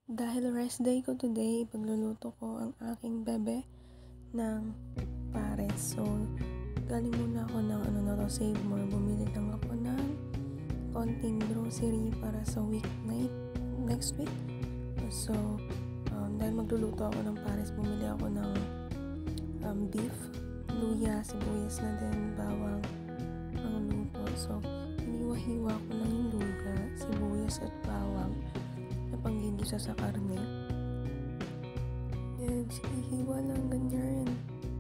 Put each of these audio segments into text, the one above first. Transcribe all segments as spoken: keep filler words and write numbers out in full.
Dahil rest day ko today, pagluluto ko ang aking bebe ng pares. So, galing muna ako ng ano na to, Save More. Bumili lang ako ng konting grocery para sa weeknight next week. So, um, dahil magluluto ako ng pares, bumili ako ng um, beef, luya, sibuyas na din, bawang, ang luto. So, hiniwa-hiwa ko lang yung luya, sibuyas at bawang na panggigisa sa karne. Yan, hihiwa lang ganyan.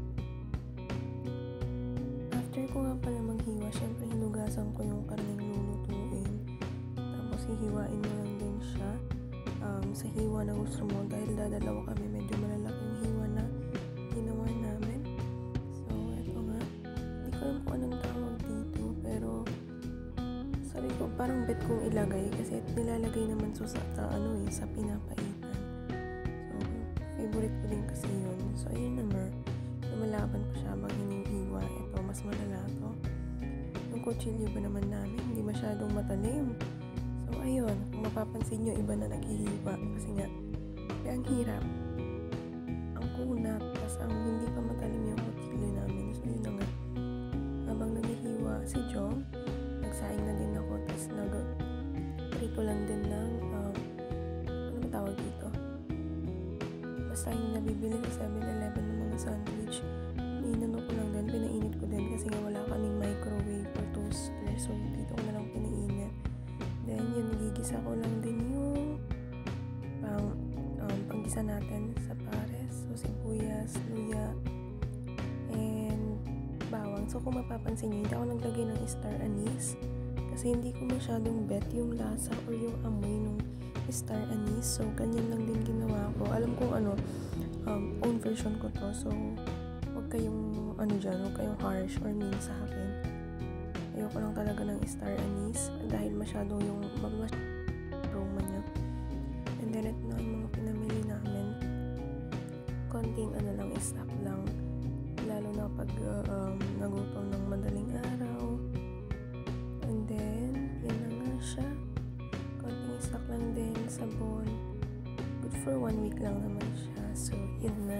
After ko nga pala maghiwa, syempre hinugasan ko yung karneng lulutuin. Tapos hihiwain mo lang din siya um, sa hiwa na gusto mo. Dahil dadalawa kami, medyo malalaki yung hiwa na ginawa namin. So, eto nga. Hindi ko alam kung anong tawag dito, pero sabi ko, parang bet kong ilagay kasi nilalagay naman so sa, sa ano eh, sa pinapaitan. So, favorite ko din kasi yun. So, ayun naman. Lumalaban pa siya pag hinihiwa. Ito, mas malala to. Yung kutsilyo ba naman namin, hindi masyadong matalim. So, ayun. Kung mapapansin nyo, iba na naghihiwa. Kasi nga, kaya ang hirap. Ang kunat. Tapos ang hindi pa matalim yung kutsilyo namin. So, yun na nga. Habang naghihiwa si Jong, nagsaing na din ako, tapos nag-prito lang din ng, um, ano ba tawag dito? Basta yung nabibili sa seven eleven ng mga sandwich, inano ko lang din, pinainit ko din kasi nga wala kaming microwave or toaster, so dito ko na lang pinainit. Then yun, nagigisa ko lang din yung pang, um, panggisa natin sa pares, so sibuyas, luya, and bawang. So kung mapapansin nyo, hindi ako naglagay ng star anise kasi hindi ko masyadong bet yung lasa or yung amoy ng star anise. So ganyan lang din ginawa ko. Alam kong ano, um, own version ko to. So huwag kayong ano dyan, huwag kayong harsh or mean sa akin. Ayoko lang talaga ng star anise dahil masyado yung aroma niya. And then ito na yung mga pinamili namin. Konting ano lang, stock lang. Lalo na pag uh, um, nagutom ng madaling araw. And then, yan na nga siya. Konting stock lang din, sabon. Good for one week lang naman siya. So, yun na.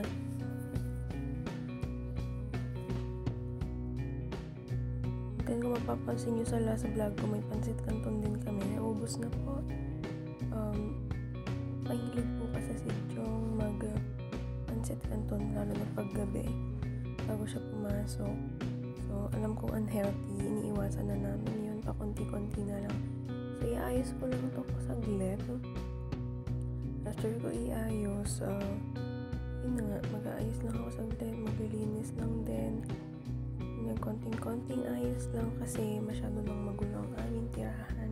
Then, kung mapapansin nyo sa last vlog ko, may pansit canton din kami. Naubos na po. Um, mahilig po kasi si Jong mag uh, pansit canton, lalo na paggabi bago siya pumasok. So, alam kong unhealthy. Iniiwasan na namin yun. Pa-konti-konti na lang. So, iayos ko lang ito ko saglit. After ko iayos, uh, yun na nga, mag-aayos lang ako saglit. Maglilinis lang din. Yung konting-konting ayos lang kasi masyado nang magulo ang aming tirahan.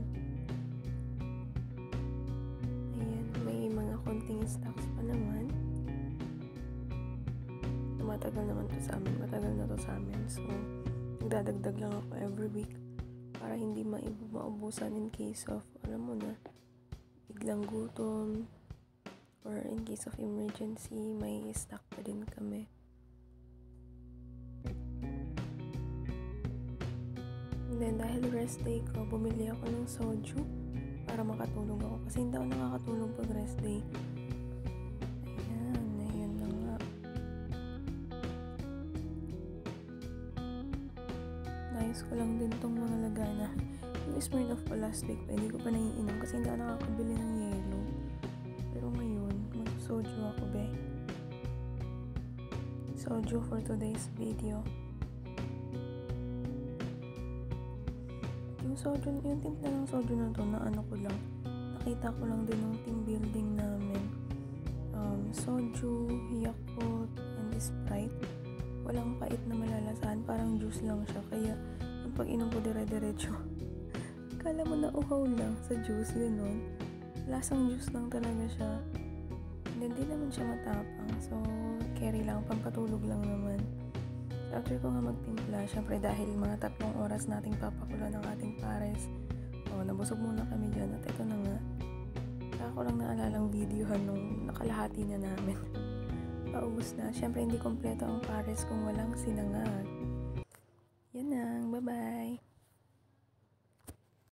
Ayan, may mga konting stocks pa naman. Matagal naman to sa amin, matagal na to sa amin. So, nagdadagdag lang ako every week para hindi ma- maubusan in case of, alam mo na, biglang gutom or in case of emergency, may stock pa din kami. And then, dahil rest day ko, bumili ako ng soju para makatulog ako kasi hindi ako nakakatulog pag rest day. Ayos ko lang din tong mga lagana. Yung Smirnoff pa last week pa, hindi ko pa naiinom kasi hindi ako nakakabili ng yelo. Pero ngayon, mag-soju ako, be. Soju for today's video. Yung soju, yung timpla ng soju na to, na ano ko lang, nakita ko lang din yung team building namin. Um, soju, Yakult, and Sprite. Walang pait na malalasahan, parang juice lang siya. Kaya, yung pag-inom ko dire-diretso, akala mo na uhaw lang sa juice, gano'n. Lasang juice lang talaga siya. And hindi naman siya matapang. So, carry lang, pampatulog lang naman. So, after ko nga magtimpla, syempre dahil mga tatlong oras nating papakulo ng ating pares, o, nabusog muna kami dyan. At ito na nga, saka ko lang naalalang videohan nung nakalahati na namin. Paubos na. Siyempre, hindi kompleto ang pares kung walang sinangag.